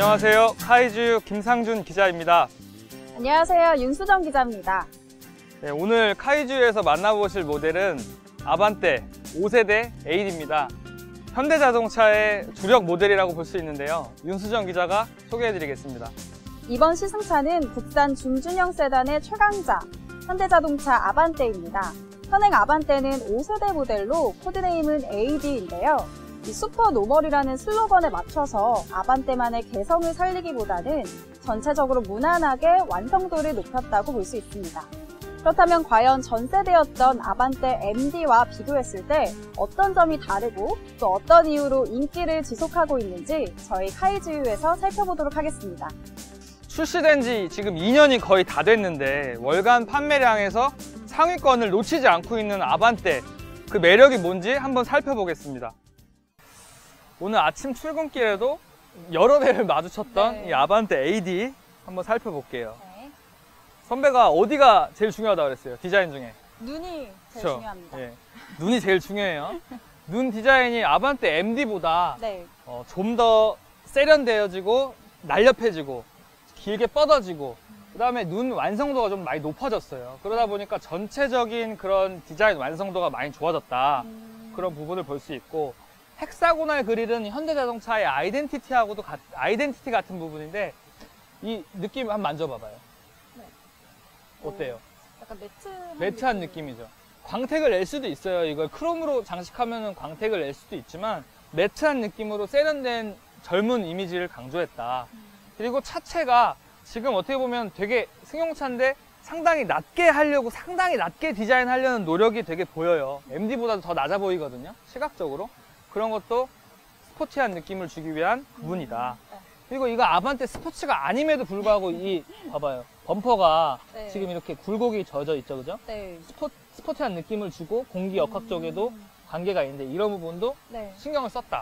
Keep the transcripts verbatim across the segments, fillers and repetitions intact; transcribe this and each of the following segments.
안녕하세요. 카이주 김상준 기자입니다. 안녕하세요. 윤수정 기자입니다. 네, 오늘 카이주에서 만나보실 모델은 아반떼 오 세대 에이디입니다. 현대자동차의 주력 모델이라고 볼 수 있는데요. 윤수정 기자가 소개해드리겠습니다. 이번 시승차는 국산 중준형 세단의 최강자 현대자동차 아반떼입니다. 현행 아반떼는 오 세대 모델로 코드네임은 에이디인데요. 이 슈퍼 노멀이라는 슬로건에 맞춰서 아반떼만의 개성을 살리기보다는 전체적으로 무난하게 완성도를 높였다고 볼 수 있습니다. 그렇다면 과연 전 세대였던 아반떼 엠디와 비교했을 때 어떤 점이 다르고 또 어떤 이유로 인기를 지속하고 있는지 저희 카이주에서 살펴보도록 하겠습니다. 출시된 지 지금 이 년이 거의 다 됐는데 월간 판매량에서 상위권을 놓치지 않고 있는 아반떼, 그 매력이 뭔지 한번 살펴보겠습니다. 오늘 아침 출근길에도 여러 대를 마주쳤던 네. 이 아반떼 에이디 한번 살펴볼게요. 네. 선배가 어디가 제일 중요하다고 그랬어요? 디자인 중에. 눈이 제일 그쵸? 중요합니다. 예. 눈이 제일 중요해요. 눈 디자인이 아반떼 엠디보다 네. 어, 좀 더 세련되어지고 날렵해지고 길게 뻗어지고 그 다음에 눈 완성도가 좀 많이 높아졌어요. 그러다 보니까 전체적인 그런 디자인 완성도가 많이 좋아졌다. 음... 그런 부분을 볼 수 있고, 헥사고널 그릴은 현대자동차의 아이덴티티하고도 가, 아이덴티티 같은 부분인데 이 느낌 한번 만져봐봐요. 네. 어때요? 오, 약간 매트한, 매트한 느낌. 느낌이죠. 광택을 낼 수도 있어요. 이걸 크롬으로 장식하면 광택을 낼 수도 있지만 매트한 느낌으로 세련된 젊은 이미지를 강조했다. 음. 그리고 차체가 지금 어떻게 보면 되게 승용차인데 상당히 낮게 하려고 상당히 낮게 디자인하려는 노력이 되게 보여요. 엠디보다도 더 낮아 보이거든요, 시각적으로. 그런 것도 스포티한 느낌을 주기 위한 부분이다. 음, 네. 그리고 이거 아반떼 스포츠가 아님에도 불구하고 이 봐봐요, 범퍼가 네. 지금 이렇게 굴곡이 젖어 있죠, 그죠? 네. 스포, 스포티한 느낌을 주고 공기 역학 쪽에도 음... 관계가 있는데 이런 부분도 네. 신경을 썼다.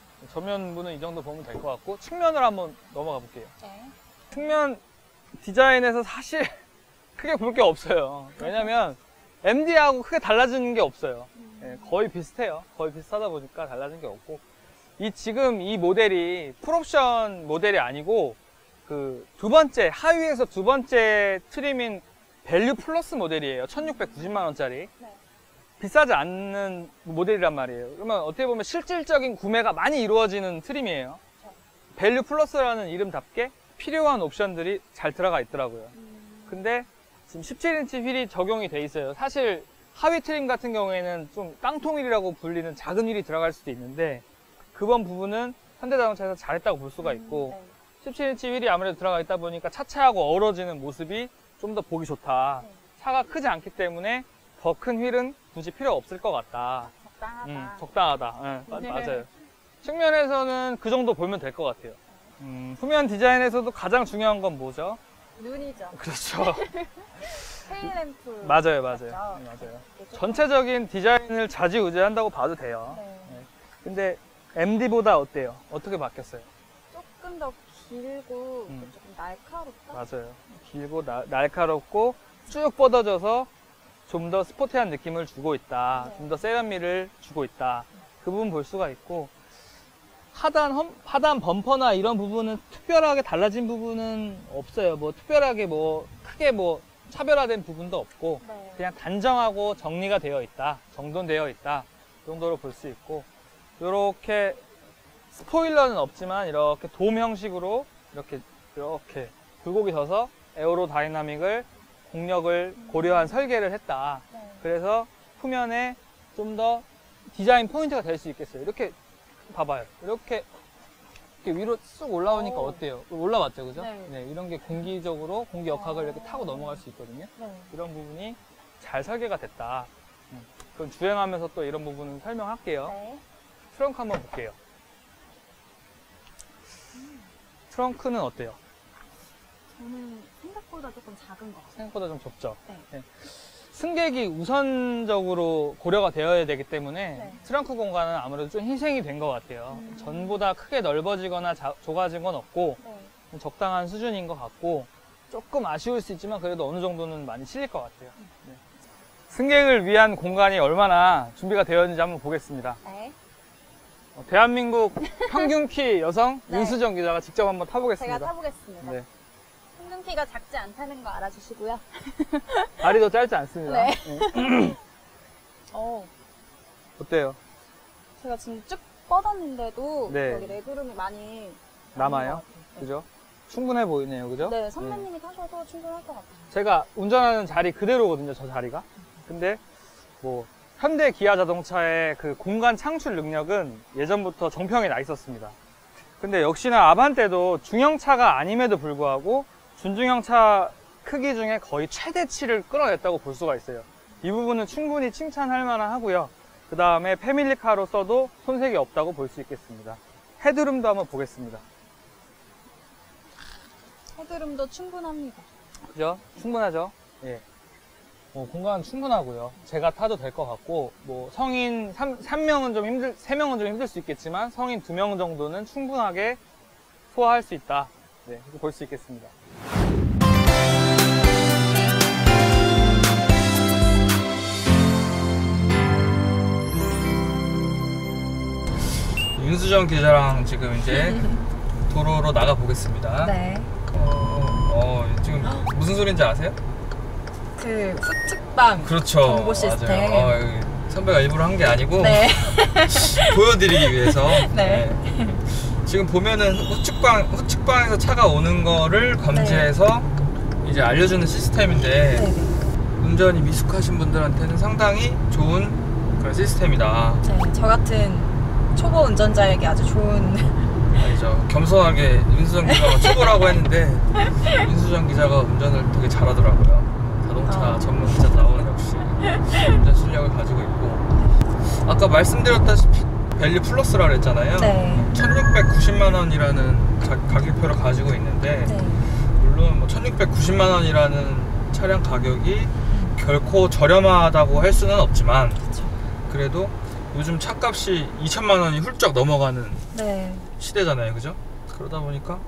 전면부는 이 정도 보면 될 것 같고, 측면을 한번 넘어가 볼게요. 네. 측면 디자인에서 사실 크게 볼 게 없어요. 왜냐면 엠디하고 크게 달라지는 게 없어요. 예, 거의 비슷해요. 거의 비슷하다 보니까 달라진 게 없고, 이 지금 이 모델이 풀옵션 모델이 아니고 그 두 번째, 하위에서 두 번째 트림인 밸류 플러스 모델이에요. 천육백구십만 원짜리. 네. 비싸지 않는 모델이란 말이에요. 그러면 어떻게 보면 실질적인 구매가 많이 이루어지는 트림이에요. 밸류 플러스라는 이름답게 필요한 옵션들이 잘 들어가 있더라고요. 음... 근데 지금 십칠 인치 휠이 적용이 돼 있어요. 사실 하위 트림 같은 경우에는 좀 깡통휠이라고 불리는 작은 휠이 들어갈 수도 있는데 그번 부분은 현대자동차에서 잘했다고 볼 수가 있고, 음, 네. 십칠 인치 휠이 아무래도 들어가 있다 보니까 차체하고 어우러지는 모습이 좀 더 보기 좋다. 네. 차가 크지 않기 때문에 더 큰 휠은 굳이 필요 없을 것 같다. 적당하다. 음, 적당하다. 네, 마, 맞아요. 측면에서는 그 정도 보면 될 것 같아요. 음, 후면 디자인에서도 가장 중요한 건 뭐죠? 눈이죠. 그렇죠. 테일램프. 맞아요, 맞아요. 맞죠? 네, 맞아요. 조금... 전체적인 디자인을 좌지우지한다고 봐도 돼요. 네. 네. 근데 엠디보다 어때요? 어떻게 바뀌었어요? 조금 더 길고 음. 조금 날카롭다. 맞아요. 길고 나, 날카롭고 쭉 뻗어져서 좀 더 스포티한 느낌을 주고 있다. 네. 좀 더 세련미를 주고 있다. 그 부분 볼 수가 있고, 하단, 험, 하단 범퍼나 이런 부분은 특별하게 달라진 부분은 없어요. 뭐 특별하게 뭐 크게 뭐 차별화된 부분도 없고, 네. 그냥 단정하고 정리가 되어 있다, 정돈되어 있다 정도로 볼 수 있고, 이렇게 스포일러는 없지만 이렇게 돔 형식으로 이렇게 이렇게 굴곡이 져서 에어로 다이나믹을 공력을 고려한 설계를 했다. 네. 그래서 후면에 좀 더 디자인 포인트가 될 수 있겠어요. 이렇게 봐봐요. 이렇게, 이렇게 위로 쑥 올라오니까 오. 어때요? 올라왔죠, 그죠? 네. 이런 게 공기적으로 공기 역학을 이렇게 타고 넘어갈 수 있거든요. 네. 이런 부분이 잘 설계가 됐다. 음. 그럼 주행하면서 또 이런 부분은 설명할게요. 네. 트렁크 한번 볼게요. 트렁크는 어때요? 저는 생각보다 조금 작은 것 같아요. 생각보다 좀 좁죠? 네. 네. 승객이 우선적으로 고려가 되어야 되기 때문에 네. 트렁크 공간은 아무래도 좀 희생이 된 것 같아요. 음. 전보다 크게 넓어지거나 자, 좁아진 건 없고, 네. 적당한 수준인 것 같고, 조금 아쉬울 수 있지만 그래도 어느 정도는 많이 실릴 것 같아요. 네. 승객을 위한 공간이 얼마나 준비가 되어 있는지 한번 보겠습니다. 네. 어, 대한민국 평균 키 여성 네. 윤수정 기자가 직접 한번 타보겠습니다. 제가 타보겠습니다. 네. 평균 키가 작지 않다는 거 알아주시고요. 다리도 짧지 않습니다. 네. 네. 어, 어때요? 제가 지금 쭉 뻗었는데도 네. 여기 레그룸이 많이 남아요? 남은 것 같아요. 그죠? 충분해 보이네요. 그죠? 네, 선배님이 타셔도 충분할 것 같아요. 제가 운전하는 자리 그대로거든요. 저 자리가. 근데 뭐 현대 기아 자동차의 그 공간 창출 능력은 예전부터 정평에 나 있었습니다. 근데 역시나 아반떼도 중형차가 아님에도 불구하고 준중형차 크기 중에 거의 최대치를 끌어냈다고 볼 수가 있어요. 이 부분은 충분히 칭찬할 만하고요. 그 다음에 패밀리카로서도 손색이 없다고 볼 수 있겠습니다. 헤드룸도 한번 보겠습니다. 헤드룸도 충분합니다. 그죠? 충분하죠? 예. 뭐 공간 충분하고요. 제가 타도 될 것 같고, 뭐 성인 삼, 삼 명은 좀 힘들, 세 명은 좀 힘들 수 있겠지만 성인 두 명 정도는 충분하게 소화할 수 있다. 네, 이렇게 볼 수 있겠습니다. 윤수정 기자랑 지금 이제 도로로 나가 보겠습니다. 네. 어, 어, 지금 무슨 소리인지 아세요? 그 후측방 그렇죠. 정보 시스템. 맞아요. 어, 여기 선배가 일부러 한 게 아니고 네. 보여드리기 위해서. 네. 네. 지금 보면은 후측방 후측방에서 차가 오는 거를 감지해서 네. 이제 알려주는 시스템인데 네. 운전이 미숙하신 분들한테는 상당히 좋은 그런 시스템이다. 네, 저 같은 초보 운전자에게 아주 좋은. 아니죠. 겸손하게 윤수정 기자가 초보라고 했는데 윤수정 기자가 운전을 되게 잘하더라고요. 자동차 어. 전문 기자 나오는 역시 운전 실력을 가지고 있고, 아까 말씀드렸다시피 밸류 플러스라 그랬잖아요. 네. 천육백구십만 원이라는 가, 가격표를 가지고 있는데 네. 물론 뭐 천육백구십만 원이라는 차량 가격이 결코 저렴하다고 할 수는 없지만 그쵸. 그래도 요즘 차값이 이천만 원이 훌쩍 넘어가는 네. 시대잖아요, 그죠? 그러다 보니까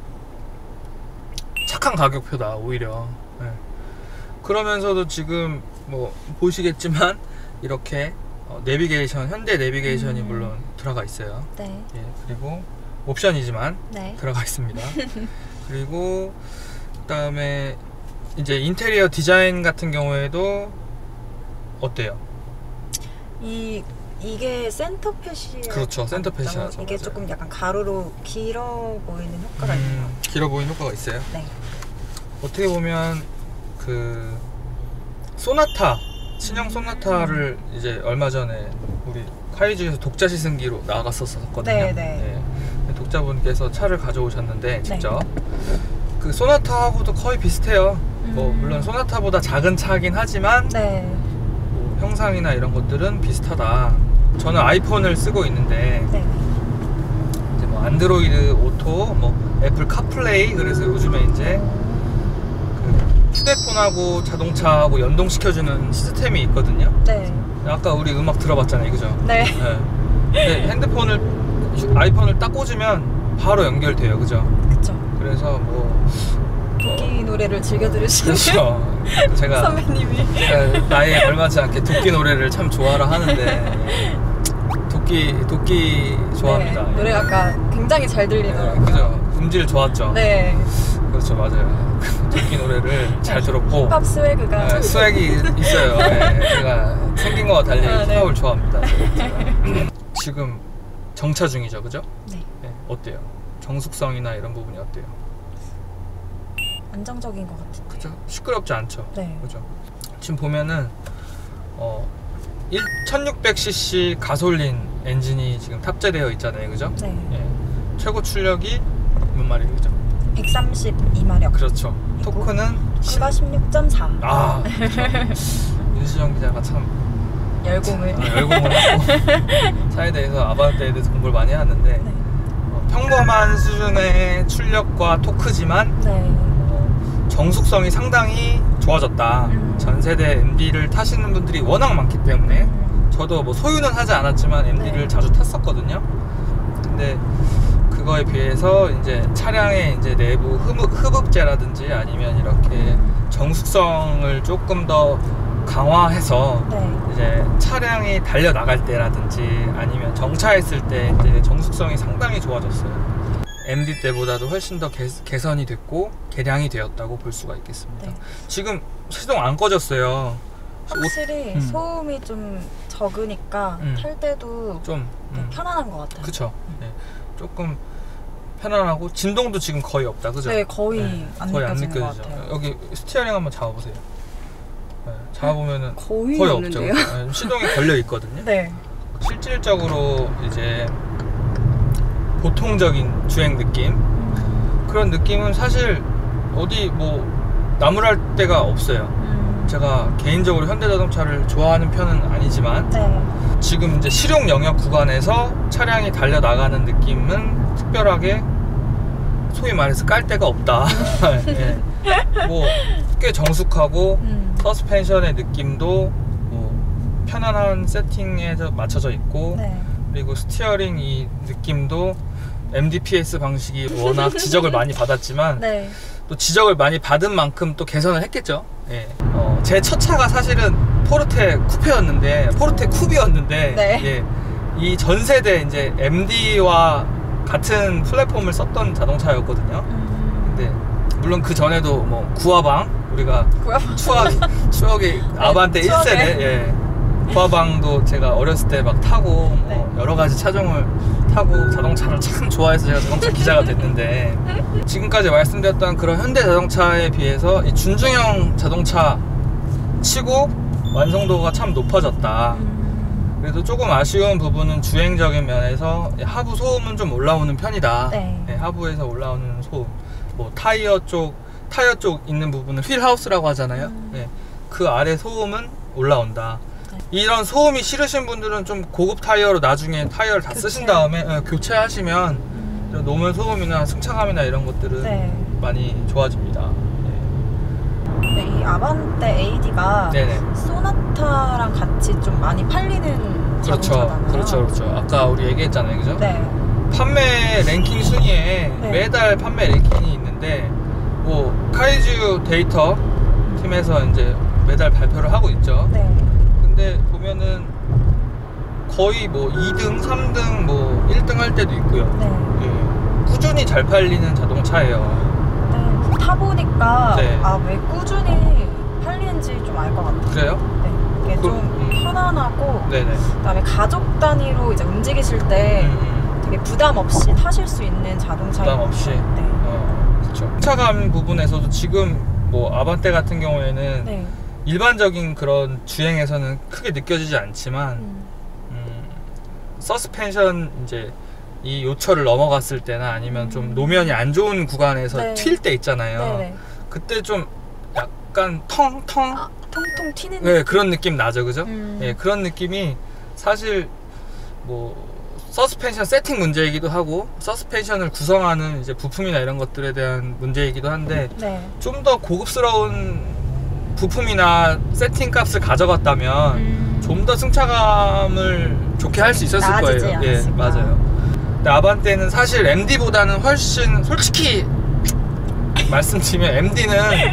착한 가격표다 오히려. 네. 그러면서도 지금 뭐 보시겠지만 이렇게 어, 내비게이션, 현대 내비게이션이 음. 물론 들어가 있어요. 네. 예, 그리고 옵션이지만 네. 들어가 있습니다. 그리고 그다음에 이제 인테리어 디자인 같은 경우에도 어때요? 이 이게 센터펫이 그렇죠, 센터펫이라서 이게 맞아요. 조금 약간 가로로 길어 보이는 효과가 있는 것 음, 같아요. 길어 보이는 효과가 있어요. 네. 어떻게 보면 그 소나타 신형 소나타를 이제 얼마 전에 우리 카이즈에서 독자 시승기로 나갔었거든요. 네, 네. 네. 독자분께서 차를 가져오셨는데 직접 네. 그 소나타하고도 거의 비슷해요. 음. 뭐 물론 소나타보다 작은 차긴 하지만 네. 뭐 형상이나 이런 것들은 비슷하다. 저는 아이폰을 쓰고 있는데 네. 이제 뭐 안드로이드 오토, 뭐 애플 카플레이, 그래서 요즘에 이제 그 휴대폰하고 자동차하고 연동시켜주는 시스템이 있거든요. 네. 아까 우리 음악 들어봤잖아요, 그죠? 네. 네. 근데 핸드폰을 아이폰을 딱 꽂으면 바로 연결돼요, 그죠? 그쵸. 그래서 뭐 도끼 노래를 즐겨 들으시는 그렇죠. 제가 선배님이. 제가 나이에 걸맞지 않게 도끼 노래를 참 좋아라 하는데 도끼 도끼 좋아합니다. 네. 노래가 아까 굉장히 잘 네, 들리더라고요. 그죠? 음질 좋았죠. 네. 그렇죠, 맞아요. 도끼 노래를 잘 들었고 힙합 스웨그가 네, 스웩이 있어요. 네, 제가 생긴 거와 달리 아, 네. 힙합을 좋아합니다. 제가. 지금 정차 중이죠, 그죠? 네. 네, 어때요? 정숙성이나 이런 부분이 어때요? 안정적인 것 같은데. 그죠? 시끄럽지 않죠? 네. 그죠? 지금 보면은 어 천육백 씨씨 가솔린 엔진이 지금 탑재되어 있잖아요, 그죠? 네. 예. 최고 출력이 몇 마력이죠? 그죠? 백삼십이 마력. 그렇죠. 토크는 가 십육 점 삼. 아, 그렇죠. 윤수정 기자가 참 열공을. 아, 열공을 하고 차에 대해서 아반떼에 대해서 공부를 많이 해왔는데 네. 어, 평범한 수준의 출력과 토크지만 네. 어, 정숙성이 상당히 좋아졌다. 음. 전 세대 엠디를 타시는 분들이 워낙 많기 때문에 음. 저도 뭐 소유는 하지 않았지만 엠디를 네. 자주 탔었거든요. 근데 그거에 비해서 이제 차량의 이제 내부 흡, 흡입재라든지 아니면 이렇게 정숙성을 조금 더 강화해서 네. 이제 차량이 달려 나갈 때라든지 아니면 정차했을 때 이제 정숙성이 상당히 좋아졌어요. 엠디 때보다도 훨씬 더 개, 개선이 됐고 개량이 되었다고 볼 수가 있겠습니다. 네. 지금 시동 안 꺼졌어요. 확실히 음. 소음이 좀 적으니까 음. 탈 때도 좀 네, 음, 편안한 것 같아요. 그쵸. 네. 조금 편안하고 진동도 지금 거의 없다, 그죠? 네, 거의 네, 안 거의 안 느껴지는 것 느껴지죠. 같아요. 여기 스티어링 한번 잡아보세요. 네, 잡아보면은 거의, 거의 없는데요? 없죠. 네, 시동이 걸려 있거든요. 네. 실질적으로 이제 보통적인 주행 느낌 음. 그런 느낌은 사실 어디 뭐 나무랄 데가 없어요. 음. 제가 개인적으로 현대자동차를 좋아하는 편은 아니지만 네. 지금 이제 실용 영역 구간에서 차량이 달려 나가는 느낌은 특별하게 소위 말해서 깔 데가 없다. 예. 뭐 꽤 정숙하고 음. 서스펜션의 느낌도 뭐 편안한 세팅에 맞춰져 있고 네. 그리고 스티어링 이 느낌도 엠디피에스 방식이 워낙 지적을 많이 받았지만 네. 또 지적을 많이 받은 만큼 또 개선을 했겠죠. 예. 어, 제 첫 차가 사실은 포르테 쿠페였는데 포르테 쿱이었는데 네. 예. 이 전 세대 이제 엠디와 같은 플랫폼을 썼던 자동차였거든요. 음. 근데 물론 그 전에도 뭐 구화방 우리가 구야방. 추억이 추억이 아반떼 일 세대 추억에. 예. 구화방도 제가 어렸을 때 막 타고 뭐 네. 여러 가지 차종을 타고 자동차를 참 좋아해서 제가 자동차 기자가 됐는데 지금까지 말씀드렸던 그런 현대 자동차에 비해서 이 준중형 자동차 치고 완성도가 참 높아졌다. 음. 그래도 조금 아쉬운 부분은 주행적인 면에서 하부 소음은 좀 올라오는 편이다. 네. 네, 하부에서 올라오는 소음, 뭐 타이어 쪽 타이어 쪽 있는 부분은 휠하우스라고 하잖아요. 음. 네, 그 아래 소음은 올라온다. 네. 이런 소음이 싫으신 분들은 좀 고급 타이어로 나중에 타이어를 다 교체. 쓰신 다음에 예, 교체하시면 음. 이런 노면 소음이나 승차감이나 이런 것들은 네. 많이 좋아집니다. 네, 이 아반떼 에이디가 네. 네네. 소나타랑 같이 좀 많이 팔리는 그렇죠. 자동차잖아요. 그렇죠. 그렇죠. 아까 우리 얘기했잖아요. 그죠? 네. 판매 랭킹 순위에 네. 매달 판매 랭킹이 있는데 뭐 카이즈 데이터 팀에서 이제 매달 발표를 하고 있죠. 네. 근데 보면은 거의 뭐 이 등, 삼 등, 뭐 일 등 할 때도 있고요. 네. 예. 꾸준히 잘 팔리는 자동차예요. 네. 타보니까 네. 아, 왜 꾸준히 팔리는지 좀 알 것 같아요. 그래요? 네. 이게 그- 좀 음. 편안하고 네네. 그다음에 가족 단위로 이제 움직이실 때 음, 되게 부담 없이 타실 수 있는 자동차인 부담 것 없이. 같아요. 네. 어, 그렇죠. 승차감 부분에서도 지금 뭐 아반떼 같은 경우에는 네. 일반적인 그런 주행에서는 크게 느껴지지 않지만 음. 음, 서스펜션 이제 이 요철을 넘어갔을 때나 아니면 좀 노면이 안 좋은 구간에서 네. 튈 때 있잖아요. 네네. 그때 좀 약간 텅텅 아, 통통 튀는. 네, 그런 느낌 나죠, 그죠? 음. 예, 그런 느낌이 사실 뭐 서스펜션 세팅 문제이기도 하고 서스펜션을 구성하는 이제 부품이나 이런 것들에 대한 문제이기도 한데 네. 좀 더 고급스러운 부품이나 세팅 값을 가져갔다면 음. 좀 더 승차감을 좋게 할 수 있었을 나아지지 거예요. 예, 않았을까. 맞아요. 근데 아반떼는 사실 엠디보다는 훨씬 솔직히 말씀드리면 엠디는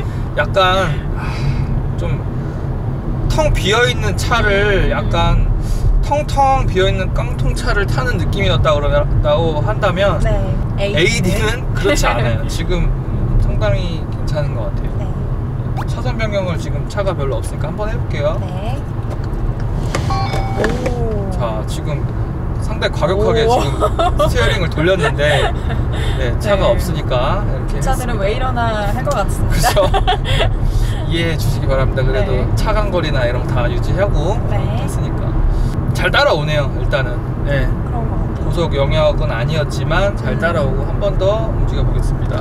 약간 좀 텅 비어있는 차를 약간 텅텅 비어있는 깡통 차를 타는 느낌이었다고 그런다고 한다면 네. 에이디는 그렇지 않아요. 지금 상당히 괜찮은 것 같아요. 네. 차선 변경을 지금 차가 별로 없으니까 한번 해볼게요. 네. 오. 자, 지금 상당히 과격하게 오. 지금 스티어링을 돌렸는데 네, 차가 네. 없으니까 이렇게 차들은 했습니다. 왜 이러나 할 것 같습니다. 그렇죠. 이해해 주시기 바랍니다. 그래도 네. 차간거리나 이런 거 다 유지하고 네. 했으니까 잘 따라오네요. 일단은 네. 그런 것 같아요. 고속 영역은 아니었지만 잘 음. 따라오고 한 번 더 움직여 보겠습니다.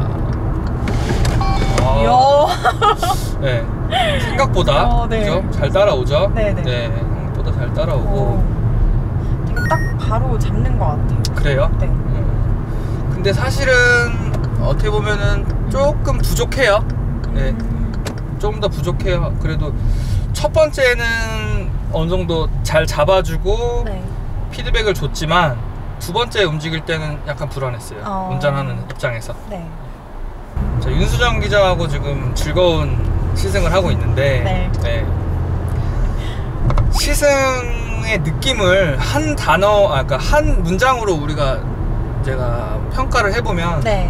아, 이야. 네. 생각보다 어, 네. 그죠? 잘 따라오죠? 네네. 네, 생각보다 잘 따라오고 오. 되게 딱 바로 잡는 것 같아요. 그래요? 네. 음. 근데 사실은 어떻게 보면은 조금 부족해요. 네. 음. 좀 더 부족해요. 그래도 첫 번째는 어느 정도 잘 잡아주고 네. 피드백을 줬지만 두 번째 움직일 때는 약간 불안했어요. 어. 운전하는 입장에서. 네. 자, 윤수정 기자하고 지금 즐거운 시승을 하고 있는데 네. 네. 시승의 느낌을 한 단어, 아, 그러니까 한 문장으로 우리가 제가 평가를 해보면 네.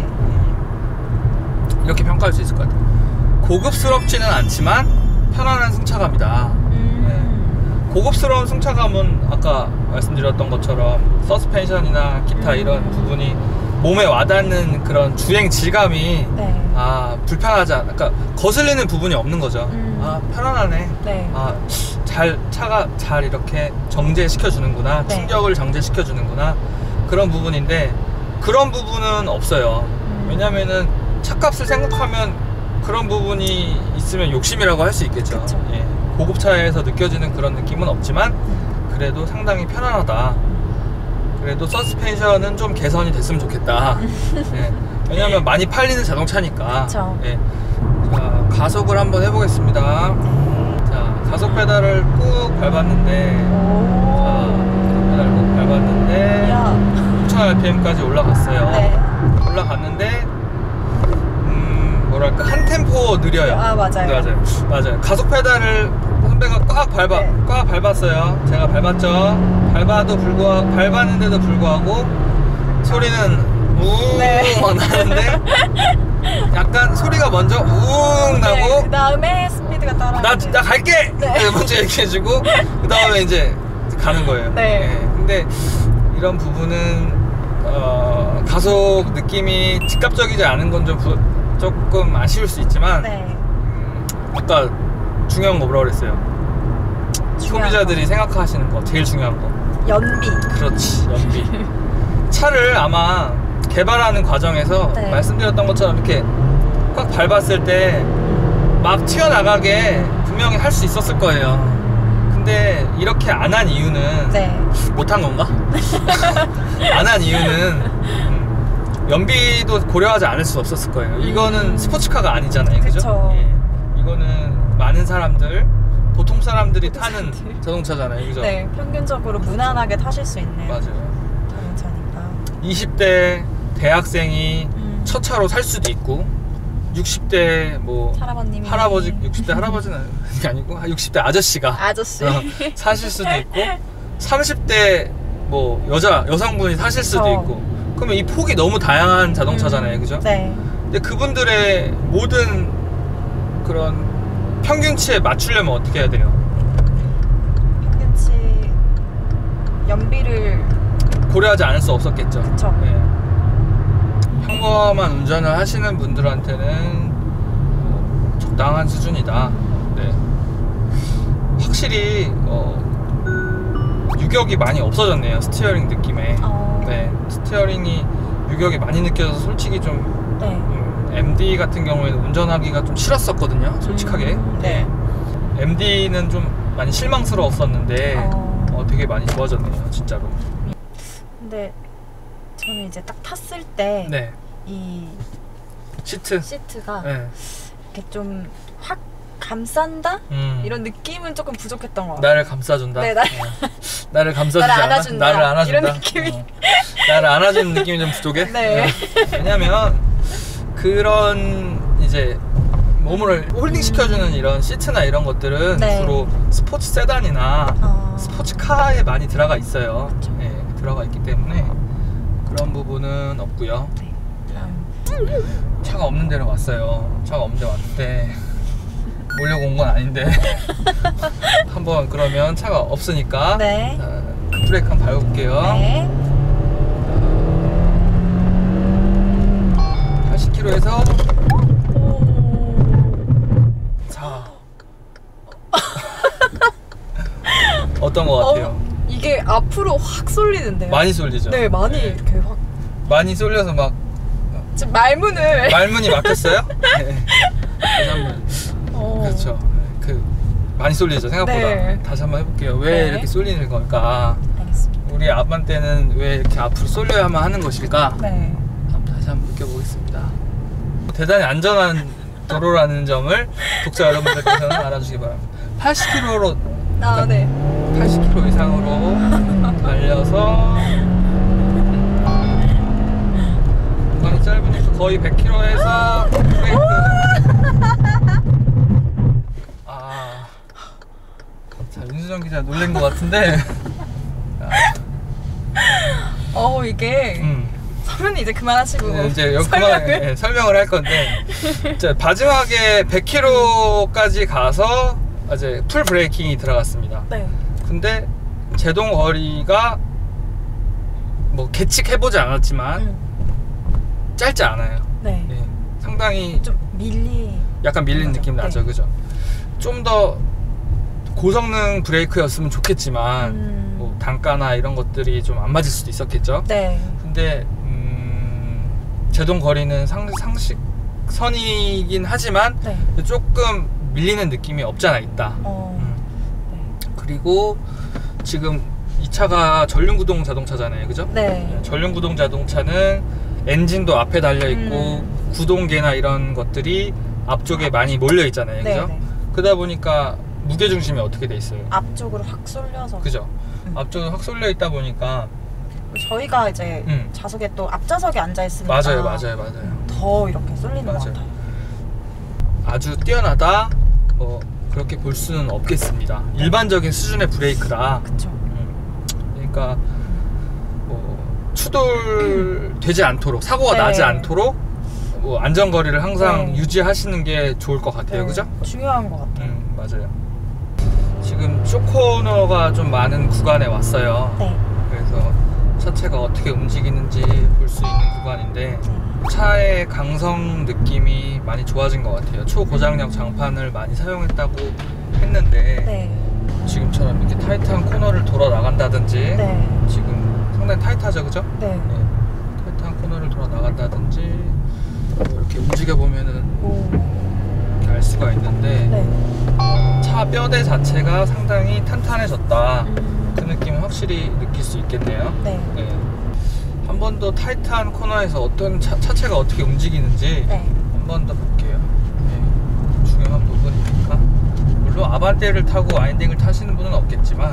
이렇게 평가할 수 있을 것 같아요. 고급스럽지는 않지만 편안한 승차감이다. 음. 네. 고급스러운 승차감은 아까 말씀드렸던 것처럼 서스펜션이나 기타 음. 이런 부분이 몸에 와닿는 그런 주행 질감이 네. 아 불편하지 않아, 그러니까 거슬리는 부분이 없는 거죠. 음. 아 편안하네. 네. 아 잘 차가 잘 이렇게 정제시켜 주는구나. 네. 충격을 정제시켜 주는구나. 그런 부분인데 그런 부분은 없어요. 음. 왜냐면은 차값을 생각하면 그런 부분이 있으면 욕심이라고 할 수 있겠죠. 그쵸. 예. 고급차에서 느껴지는 그런 느낌은 없지만 그래도 상당히 편안하다. 그래도 서스펜션은 좀 개선이 됐으면 좋겠다. 예. 왜냐면 많이 팔리는 자동차니까. 그쵸. 예. 자, 가속을 한번 해보겠습니다. 자, 가속 페달을 꾹 밟았는데, 오. 자, 가속 페달 꾹 밟았는데, 야. 육천 알피엠까지 올라갔어요. 네. 올라갔는데, 음, 뭐랄까, 한 템포 느려요. 아, 맞아요. 맞아요. 맞아요. 가속 페달을 선배가 꽉 밟아, 네. 꽉 밟았어요. 제가 밟았죠. 밟아도 불구하고, 밟았는데도 불구하고, 소리는 우웅 네. 나는데, 약간 소리가 먼저 우웅 나고, 네, 그 다음에 스피드가 따라. 나, 나 갈게! 네. 먼저 얘기해주고, 그 다음에 이제 가는 거예요. 네. 근데 이런 부분은, 어, 가속 느낌이 즉각적이지 않은 건 좀 조금 아쉬울 수 있지만, 네. 음, 아까 중요한 거 뭐라고 그랬어요? 중요한 소비자들이 거. 생각하시는 거, 제일 중요한 거. 연비. 그렇지, 연비. 차를 아마 개발하는 과정에서 네. 말씀드렸던 것처럼 이렇게 꽉 밟았을 때 막 튀어나가게 분명히 할 수 있었을 거예요. 근데 이렇게 안 한 이유는 네. 못한 건가? 안 한 이유는 음, 연비도 고려하지 않을 수 없었을 거예요. 이거는 음. 스포츠카가 아니잖아요, 그죠? 그쵸. 예. 이거는 많은 사람들, 보통 사람들이 타는 자동차잖아요, 그죠? 네. 평균적으로 무난하게 타실 수 있는 맞아요. 자동차니까. 이십 대 대학생이 음. 첫 차로 살 수도 있고, 육십 대 뭐 할아버님이. 할아버지, 육십 대 할아버지는 아니고 육십 대 아저씨가 아저씨. 어, 사실 수도 있고, 삼십 대 뭐 여자 여성분이 사실 수도 그쵸. 있고, 그러면 이 폭이 너무 다양한 자동차잖아요, 음. 그죠? 네. 근데 그분들의 모든 그런 평균치에 맞추려면 어떻게 해야 돼요? 평균치 연비를. 고려하지 않을 수 없었겠죠. 그쵸. 예. 평범한 운전을 하시는 분들한테는 뭐 적당한 수준이다. 네. 확실히 어, 유격이 많이 없어졌네요, 스티어링 느낌에. 어. 네, 스티어링이 유격이 많이 느껴져서 솔직히 좀 네. 음, 엠디 같은 경우에는 운전하기가 좀 싫었었거든요, 솔직하게. 음, 네. 엠디는 좀 많이 실망스러웠었는데 어. 어, 되게 많이 좋아졌네요, 진짜로. 근데 저는 이제 딱 탔을 때 네, 이 시트. 시트가 네. 이렇게 좀 확 감싼다? 음. 이런 느낌은 조금 부족했던 것 같아요. 나를 감싸준다. 네, 나- 어. 나를 감싸주지 나를 않아? 안아준다. 나를 안아준다. 이런 느낌이. 어. 나를 안아주는 느낌이 좀 부족해? 네. 왜냐면 그런 이제 몸을 홀딩 시켜주는 이런 시트나 이런 것들은 네. 주로 스포츠 세단이나 어. 스포츠카에 많이 들어가 있어요. 네, 들어가 있기 때문에 그런 부분은 없고요. 네. 다음. 차가 없는 데로 왔어요. 차가 없는 데 왔는데 오려고 온 건 아닌데 한번 그러면 차가 없으니까 네. 자, 브레이크 한번 밟을게요. 네. 팔십 킬로미터에서 오. 자 어떤 거 같아요? 어, 이게 앞으로 확 쏠리는데요. 많이 쏠리죠? 네, 많이 네. 이렇게 확. 많이 쏠려서 막 지금 말문을. 말문이 막혔어요? 네. 다시 한번 어. 그렇죠. 그 많이 쏠리죠, 생각보다. 네. 다시 한번 해볼게요. 왜 네. 이렇게 쏠리는 걸까? 알겠습니다. 우리 아반떼는 왜 이렇게 앞으로 쏠려야만 하는 것일까? 네. 한번 다시 한번 느껴보겠습니다. 대단히 안전한 도로라는 점을 독자 여러분들께서는 알아주시기 바랍니다. 팔십 킬로미터로 아, 네. 팔십 킬로미터 이상으로 달려서 공간이 짧으니까 거의 백 킬로미터에서 브레이크. 아, 자, 윤수 김수정 기자 놀란 것 같은데. 어 이게 음. 선배님 이제 그만하시고 네, 이제 여기 설명을 그만 네, 설명을 할 건데 자, 마지막에 백 킬로미터까지 가서 이제 풀 브레이킹이 들어갔습니다. 네. 근데 제동 거리가 뭐 계측해보지 않았지만 음. 짧지 않아요. 네. 네, 상당히 좀 밀리. 약간 밀린 맞아. 느낌 나죠, 네. 그죠? 좀 더 고성능 브레이크였으면 좋겠지만 음. 뭐 단가나 이런 것들이 좀 안 맞을 수도 있었겠죠. 네. 근데 음, 제동 거리는 상, 상식선이긴 하지만 네. 조금 밀리는 느낌이 없잖아 있다. 어. 음. 네. 그리고 지금 이 차가 전륜구동 자동차잖아요, 그죠? 네. 전륜구동 자동차는 엔진도 앞에 달려 있고 음. 구동계나 이런 것들이 앞쪽에 많이 몰려 있잖아요, 네. 그죠? 네. 그러다 보니까 무게 중심이 어떻게 돼 있어요? 앞쪽으로 확 쏠려서. 그죠? 음. 앞쪽에 확 쏠려 있다 보니까 저희가 이제 음. 좌석에 또 앞좌석에 앉아 있으니까 맞아요, 맞아요, 맞아요. 더 이렇게 쏠리는 맞아요. 것 같아요. 아주 뛰어나다 뭐 그렇게 볼 수는 없겠습니다. 일반적인 수준의 브레이크라. 그쵸. 음. 그러니까 뭐 추돌되지 않도록 사고가 네. 나지 않도록 뭐 안전거리를 항상 네. 유지하시는 게 좋을 것 같아요, 네. 그죠? 중요한 것 같아요. 음, 맞아요. 지금 쇼코너가 좀 많은 구간에 왔어요. 네. 그래서 차체가 어떻게 움직이는지 볼 수 있는 구간인데 차의 강성 느낌이 많이 좋아진 것 같아요. 초고장력 장판을 많이 사용했다고 했는데 네. 지금처럼 이렇게 타이트한 코너를 돌아 나간다든지 네. 지금 상당히 타이트하죠, 그죠? 네. 네. 타이트한 코너를 돌아 나간다든지 뭐 이렇게 움직여 보면은 오. 이렇게 알 수가 있는데 네. 차 뼈대 자체가 상당히 탄탄해졌다. 음. 그 느낌을 확실히 느낄 수 있겠네요. 네. 네. 한 번 더 타이트한 코너에서 어떤 차, 차체가 어떻게 움직이는지 네. 한 번 더 볼게요. 네. 중요한 부분이니까. 물론 아반떼를 타고 와인딩을 타시는 분은 없겠지만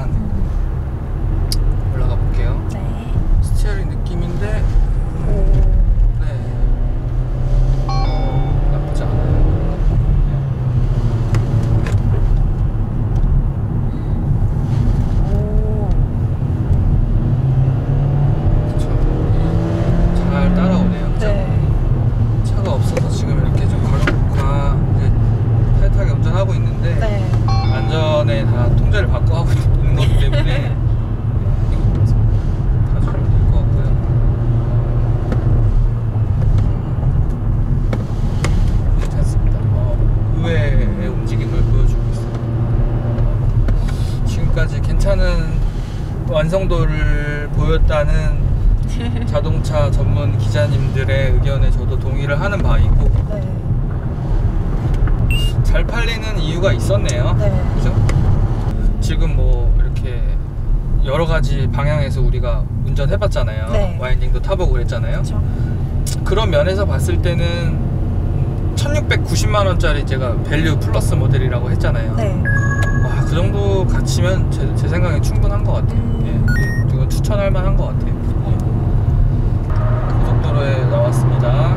음. 올라가 볼게요. 네. 스티어링 느낌인데 오. 네. 어, 나쁘지 않아요. 오. 그쵸. 잘 따라오네요. 그쵸? 네. 차가 없어서 지금 이렇게 좀 걸어가 이제 타이트하게 운전하고 있는데 네. 안전에 다 통제를 받고 하고 있는 거기 때문에 다 잘 될 것 같고요. 괜찮습니다. 어, 의외의 움직임을 보여주고 있어요. 어, 지금까지 괜찮은 완성도를 보였다는 자동차 전문 기자님들의 의견에 저도 동의를 하는 바이고 네. 잘 팔리는 이유가 있었네요. 네. 그죠? 지금 뭐 이렇게 여러 가지 방향에서 우리가 운전해봤잖아요. 네. 와인딩도 타보고 그랬잖아요. 그렇죠. 그런 면에서 봤을 때는 천육백구십만 원짜리 제가 밸류 플러스 모델이라고 했잖아요. 네. 와, 그 정도 가치면 제, 제 생각에 충분한 것 같아요. 음. 예, 이건 추천할 만한 것 같아요. 예. 고속도로에 나왔습니다.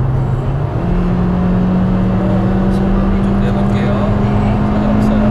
속도를 좀 내볼게요. 차가 없어요.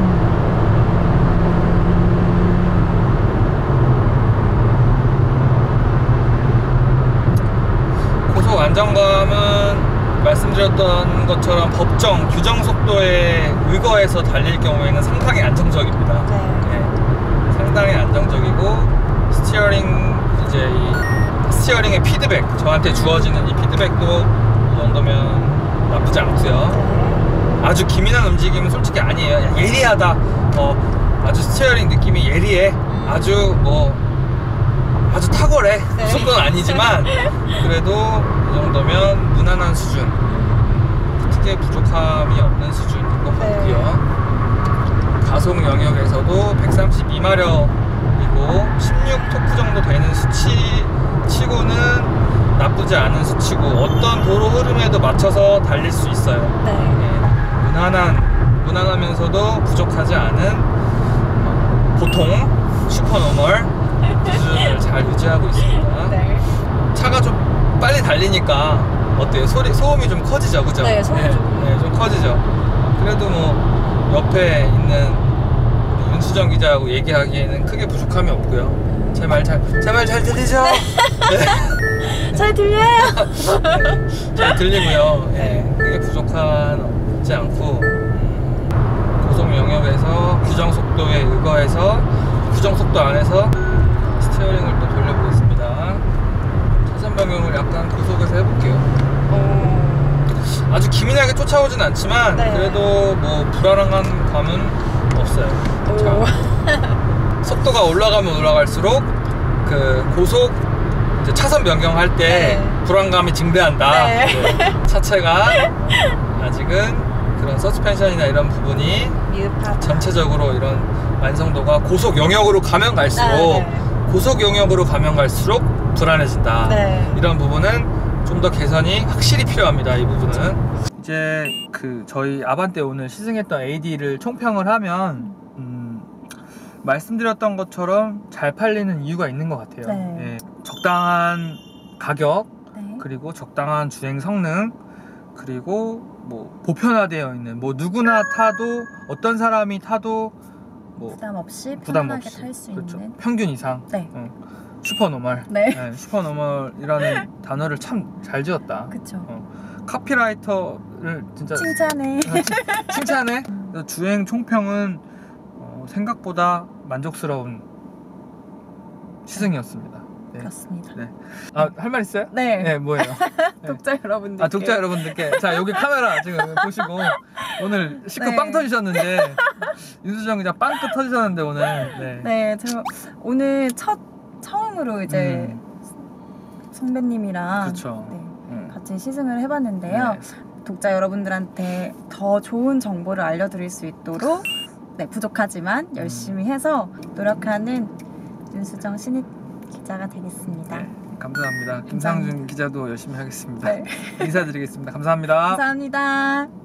고속 안정감은 말씀드렸던 것처럼 법정 규정 속도에 의거해서 달릴 경우에는 상당히 안정적입니다. 네. 네, 상당히 안정적이고 스티어링 이제 이 스티어링의 피드백 저한테 주어지는 이 피드백도 이 정도면 나쁘지 않고요. 네. 아주 기민한 움직임은 솔직히 아니에요. 예리하다. 어, 아주 스티어링 느낌이 예리해. 아주 뭐 아주 탁월해. 네. 그 정도는 아니지만 그래도 이 정도면 무난한 수준. 크게 부족함이 없는 수준인 것 네. 같고요. 가속 영역에서도 백삼십이 마력이고 십육 토크 정도 되는 수치 치고는 나쁘지 않은 수치고 어떤 도로 흐름에도 맞춰서 달릴 수 있어요. 네. 네, 무난한, 무난하면서도 부족하지 않은 어, 보통 슈퍼노멀 기준을 잘 유지하고 있습니다. 네. 차가 좀 빨리 달리니까 어때요? 소리, 소음이 좀 커지죠, 그죠? 네, 소음이 네, 좀. 네, 좀 커지죠. 그래도 뭐 옆에 있는 우리 윤수정 기자하고 얘기하기에는 크게 부족함이 없고요. 제 말 잘 제 말 잘 들리죠? 네. 잘 들려요. 잘 들리고요. 예, 크게 부족한 없지 않고 음, 고속 영역에서 규정 속도에 의거해서 규정 속도 안에서 스티어링을 또 돌려보겠습니다. 차선 변경을 약간 고속에서 해볼게요. 오. 아주 기민하게 쫓아오진 않지만 네. 그래도 뭐 불안한 감은 없어요. 자, 속도가 올라가면 올라갈수록 그 고속 이제 차선 변경할 때 네. 불안감이 증대한다. 네. 네. 차체가 아직은 그런 서스펜션이나 이런 부분이 미흡하다. 전체적으로 이런 완성도가 고속 영역으로 가면 갈수록 네, 네. 고속 영역으로 가면 갈수록 불안해진다. 네. 이런 부분은 좀 더 개선이 확실히 필요합니다. 이 부분은 이제 그 저희 아반떼 오늘 시승했던 에이디를 총평을 하면 음, 말씀드렸던 것처럼 잘 팔리는 이유가 있는 것 같아요. 네. 예, 적당한 가격 네. 그리고 적당한 주행 성능 그리고 뭐 보편화되어 있는 뭐 누구나 타도 어떤 사람이 타도 뭐 부담 없이 부담 편하게 없이 탈 수 그렇죠. 있는. 평균 이상 네. 어, 슈퍼노멀 네. 네, 슈퍼노멀이라는 단어를 참 잘 지었다. 그쵸. 어, 카피라이터를 진짜 칭찬해. 어, 칭- 칭찬해. 그래서 주행 총평은 어, 생각보다 만족스러운 시승이었습니다. 네. 그렇습니다. 네. 아, 할 말 있어요? 네. 네, 뭐예요? 네. 독자 여러분들. 아, 독자 여러분들께 자, 여기 카메라 지금 보시고 오늘 시크 네. 빵 터지셨는데 윤수정 기자 빵끝 터지셨는데 오늘 네. 네, 저 오늘 첫 처음으로 이제 음, 선배님이랑 그렇죠. 네, 음. 같이 시승을 해봤는데요. 네. 독자 여러분들한테 더 좋은 정보를 알려드릴 수 있도록 네, 부족하지만 열심히 해서 노력하는 윤수정 신입 기자가 되겠습니다. 네, 감사합니다. 김상준 기자도 열심히 하겠습니다. 네. 인사드리겠습니다. 감사합니다. 감사합니다.